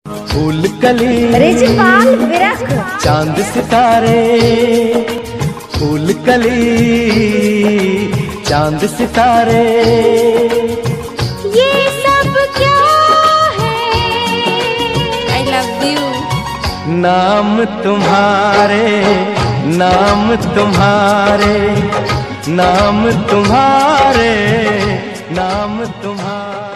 फूल कली रिजवान विरक चांद सितारे, फूल कली चांद सितारे, ये सब क्या है? I love you. नाम तुम्हारे, नाम तुम्हारे, नाम तुम्हारे, नाम तुम्हारे।